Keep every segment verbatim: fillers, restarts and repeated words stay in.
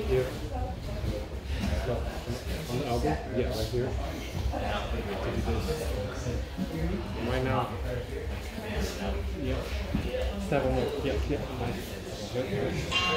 Here. So, on the elbow? Yeah, right here. Right now. Yeah. Step on it. Yeah, yeah. Nice. Good, good.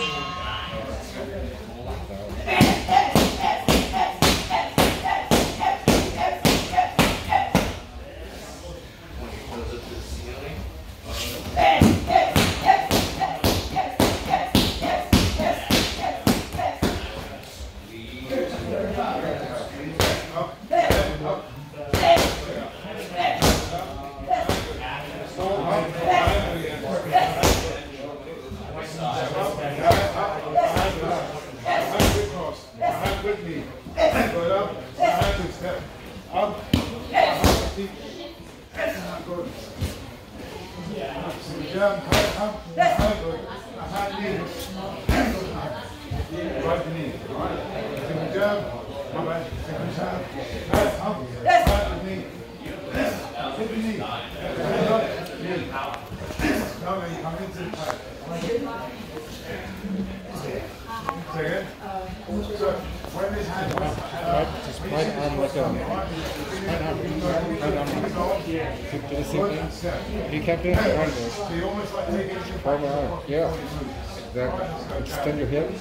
Just right arm like a right arm, right arm. Keep the same thing. You kept it right there. Forward arm. Yeah. Exactly. Extend your hip.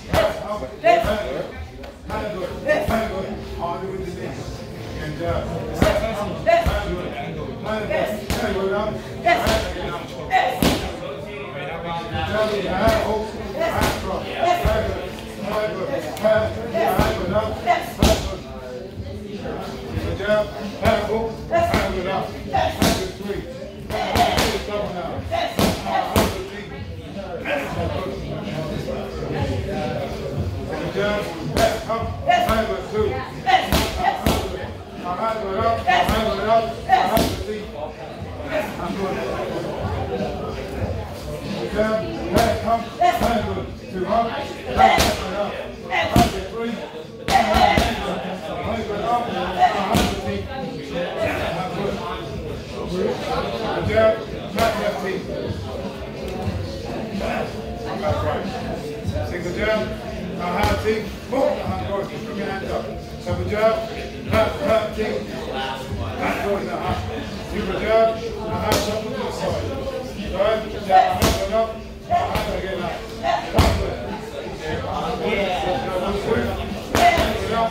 Single jab, now high kick, boom, hand goes, bring your hands up. Double jab, high, high kick, hand goes now high. Single jab, now high jump to the side. Right, jab, hand goes up, now hand again up. One good. One good. Hand goes up.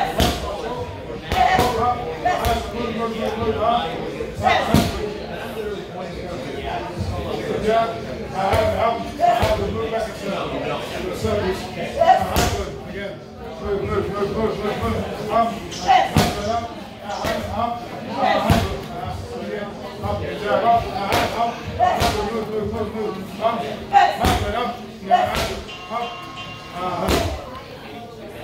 Hold up, hand good, good, good, good, up. Single jab, now hand up. Move back and turn. Do a circle. Hand good. Again. Move, move, move, move, move, move. Up. Hand good up. Hand up. Hand good. Again. Up. Jab up. Hand up. Hand good. Move, move, move, move. Up. Hand good up. Hand good. Up. Hand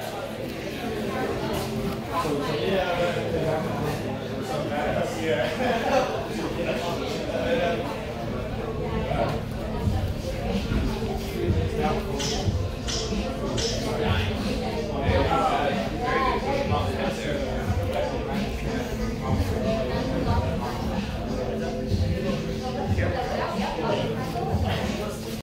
good. Yeah.